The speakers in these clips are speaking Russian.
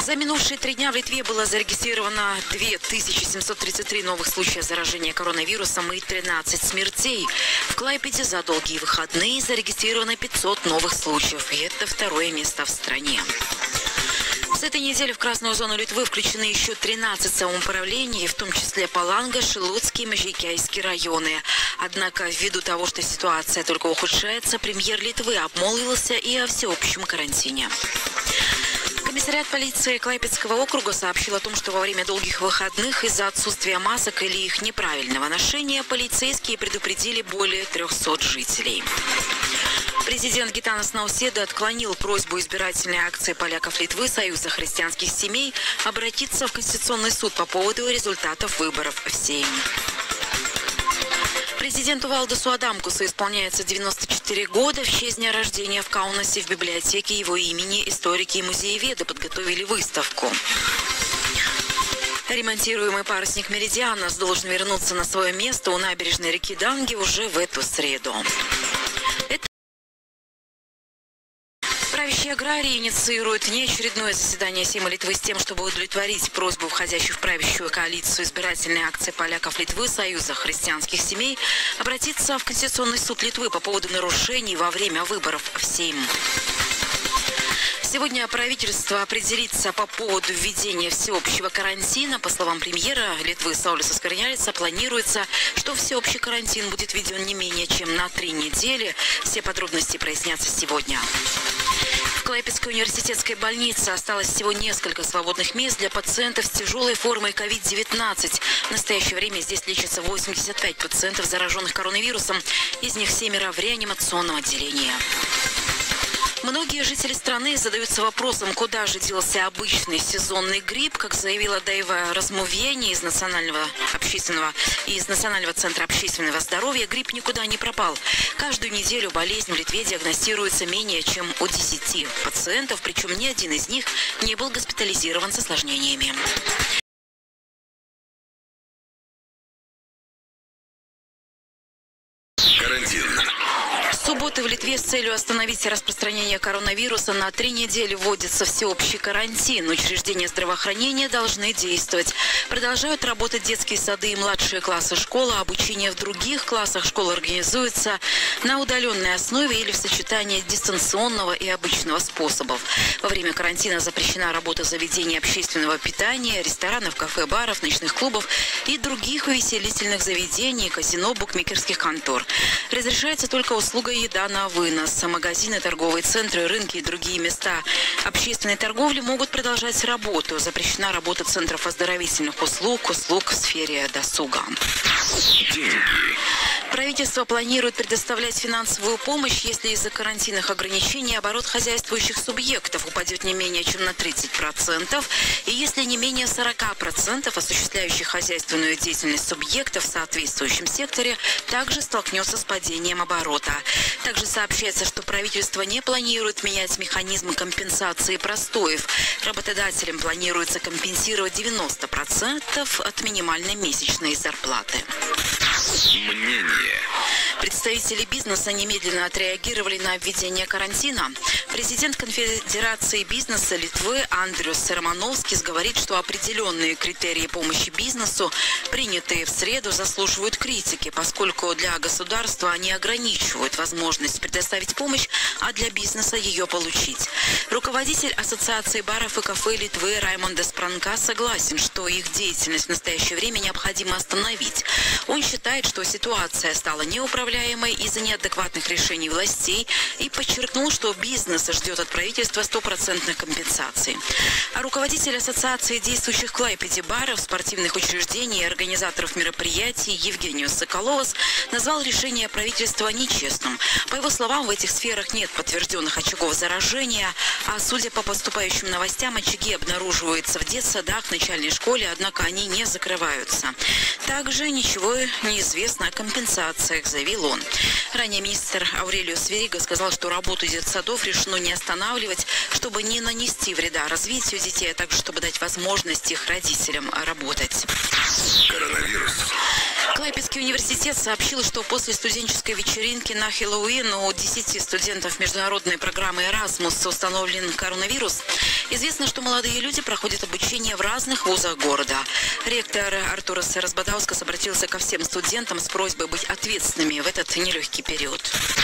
За минувшие 3 дня в Литве было зарегистрировано 2733 новых случая заражения коронавирусом и 13 смертей. В Клайпеде за долгие выходные зарегистрировано 500 новых случаев. И это 2-е место в стране. С этой недели в красную зону Литвы включены еще 13 самоуправлений, в том числе Паланга, Шилуцкий и Межикяйский районы. Однако, ввиду того, что ситуация только ухудшается, премьер Литвы обмолвился и о всеобщем карантине. Комиссариат полиции Клайпедского округа сообщил о том, что во время долгих выходных из-за отсутствия масок или их неправильного ношения полицейские предупредили более 300 жителей. Президент Гитанас Науседа отклонил просьбу избирательной акции поляков Литвы Союза христианских семей обратиться в Конституционный суд по поводу результатов выборов в Сейм. Президенту Валдасу Адамкусу исполняется 94 года. В честь дня рождения в Каунасе в библиотеке его имени историки и музееведы подготовили выставку. Ремонтируемый парусник «Меридианос» должен вернуться на свое место у набережной реки Данги уже в эту среду. Правящие аграрии инициируют внеочередное заседание Сейма Литвы с тем, чтобы удовлетворить просьбу входящих в правящую коалицию избирательной акции поляков Литвы Союза христианских семей обратиться в Конституционный суд Литвы по поводу нарушений во время выборов в Сейм. Сегодня правительство определится по поводу введения всеобщего карантина. По словам премьера Литвы Саулиса Сквернелиса, планируется, что всеобщий карантин будет введен не менее чем на 3 недели. Все подробности прояснятся сегодня. В Клайпедской университетской больнице осталось всего несколько свободных мест для пациентов с тяжелой формой COVID-19. В настоящее время здесь лечатся 85 пациентов, зараженных коронавирусом. Из них 7 в реанимационном отделении. Многие жители страны задаются вопросом, куда же делся обычный сезонный грипп. Как заявила Дейва Размувьени из Национального центра общественного здоровья, грипп никуда не пропал. Каждую неделю болезнь в Литве диагностируется менее чем у 10 пациентов, причем ни один из них не был госпитализирован с осложнениями. С субботы в Литве с целью остановить распространение коронавируса на 3 недели вводится всеобщий карантин. Учреждения здравоохранения должны действовать. Продолжают работать детские сады и младшие классы школы. Обучение в других классах школы организуется на удаленной основе или в сочетании дистанционного и обычного способов. Во время карантина запрещена работа заведений общественного питания, ресторанов, кафе, баров, ночных клубов и других увеселительных заведений, казино, букмекерских контор. Разрешается только услуга еда на вынос. Магазины, торговые центры, рынки и другие места общественной торговли могут продолжать работу. Запрещена работа центров оздоровительных услуг в сфере досуга. Правительство планирует предоставлять финансовую помощь, если из-за карантинных ограничений оборот хозяйствующих субъектов упадет не менее чем на 30%, и если не менее 40% осуществляющих хозяйственную деятельность субъектов в соответствующем секторе также столкнется с падением оборота. Также сообщается, что правительство не планирует менять механизмы компенсации простоев. Работодателям планируется компенсировать 90% от минимальной месячной зарплаты. Мнение. Представители бизнеса немедленно отреагировали на введение карантина. Президент Конфедерации бизнеса Литвы Андриус Романовскис говорит, что определенные критерии помощи бизнесу, принятые в среду, заслуживают критики, поскольку для государства они ограничивают возможность предоставить помощь, а для бизнеса ее получить. Руководитель Ассоциации баров и кафе Литвы Раймондес Пранка согласен, что их деятельность в настоящее время необходимо остановить. Он считает, что ситуация стала неуправляемой из-за неадекватных решений властей и подчеркнул, что бизнес ждет от правительства 100% компенсаций. А руководитель Ассоциации действующих в Клайпеде баров, спортивных учреждений и организаторов мероприятий Евгениус Соколовас назвал решение правительства нечестным. По его словам, в этих сферах нет подтвержденных очагов заражения, а судя по поступающим новостям, очаги обнаруживаются в детсадах, начальной школе, однако они не закрываются. Также ничего не известно о компенсациях, заявил он. Ранее министр Аурелиус Верига сказал, что работу детсадов решено не останавливать, чтобы не нанести вреда развитию детей, а также чтобы дать возможность их родителям работать. Коронавирус. Клайпедский университет сообщил, что после студенческой вечеринки на Хэллоуин у 10 студентов международной программы Erasmus установлен коронавирус. Известно, что молодые люди проходят обучение в разных вузах города. Ректор Артурас Разбадаускас обратился ко всем студентам с просьбой быть ответственными в этот нелегкий период.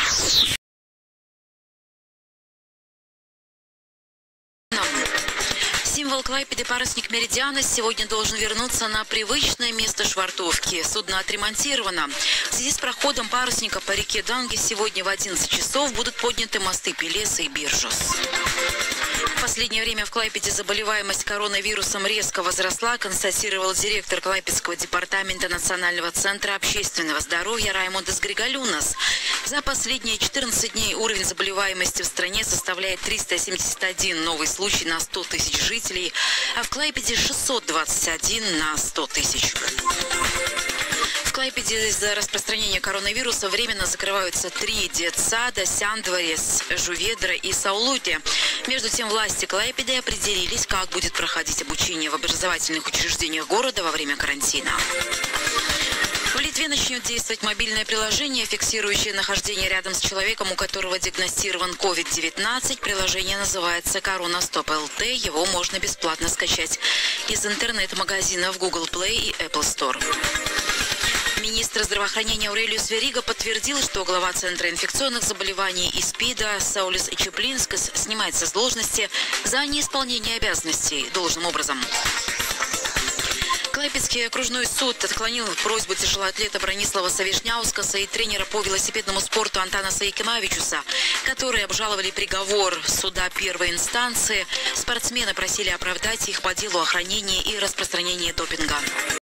Символ Клайпеды парусник Меридиана сегодня должен вернуться на привычное место швартовки. Судно отремонтировано. В связи с проходом парусника по реке Данге сегодня в 11 часов будут подняты мосты Пелеса и Биржус. В последнее время в Клайпеде заболеваемость коронавирусом резко возросла, констатировал директор Клайпедского департамента Национального центра общественного здоровья Раймондес Григалюнас. За последние 14 дней уровень заболеваемости в стране составляет 371 новый случай на 100 тысяч жителей, а в Клайпеде 621 на 100 тысяч. В Клайпеде из-за распространения коронавируса временно закрываются 3 детсада: Сяндварес, Жуведра и Саулуте. Между тем, власти Клайпеды определились, как будет проходить обучение в образовательных учреждениях города во время карантина. В Литве начнет действовать мобильное приложение, фиксирующее нахождение рядом с человеком, у которого диагностирован COVID-19. Приложение называется Corona Stop LT. Его можно бесплатно скачать из интернет-магазинов Google Play и Apple Store. Министр здравоохранения Аурелиус Верига подтвердил, что глава Центра инфекционных заболеваний и СПИДа Саулис Чеплинскас снимается с должности за неисполнение обязанностей должным образом. Клайпедский окружной суд отклонил просьбу тяжелоатлета Бронислава Савишняускаса и тренера по велосипедному спорту Антанаса Якимавичуса, которые обжаловали приговор суда первой инстанции. Спортсмены просили оправдать их по делу о хранении и распространении допинга.